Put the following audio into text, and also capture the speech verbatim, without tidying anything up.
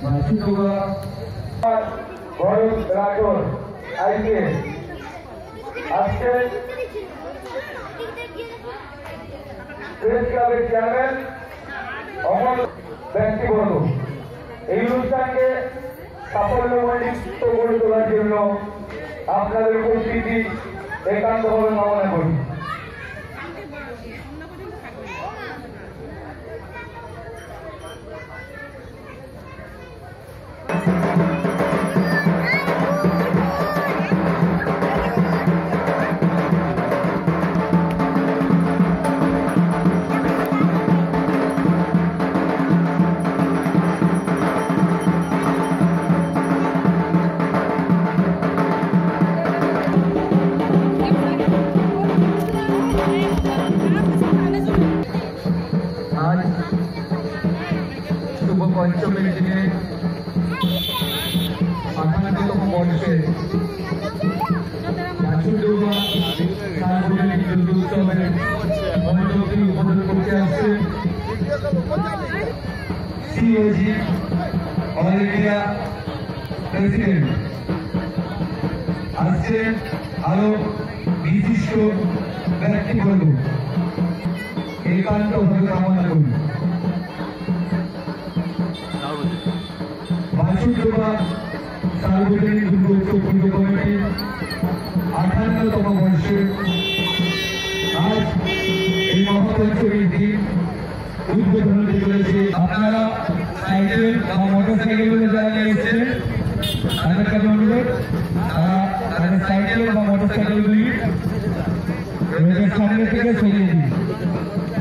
Press ক্লাবের chairman Amal ব্যক্তিবর্গ এই অনুষ্ঠানকে সাফল্যমণ্ডিত করে তোলার জন্য আপনাদের উপস্থিতি একান্তভাবে কামনা করি। পঞ্চমের দিনে আঠান্নতম বর্ষে বাছুরডোবা সার্বজনীন দুর্গোৎসবের মণ্ডপটি উদ্বোধন করতে আসছে সিওজি অল ইন্ডিয়া প্রেসিডেন্ট। আসছে আরো বিশিষ্ট ব্যক্তিবর্গ, একান্তভাবে কামনা করি। বাছুরডোবা সার্বজনীন দুর্গোৎসব পুজো কমিটি আঠান্নতম বর্ষে আজ এই মহাপঞ্চমীর দিন উদ্বোধন হতে চলেছে। আপনারা সাইকেল বা মোটর সাইকেলগুলো যারা নিয়েছেন তাদের কাছে অনুরোধ, তারা তাদের সাইকেল বা মোটর সাইকেলগুলি সামনে থেকে সরিয়ে দিন।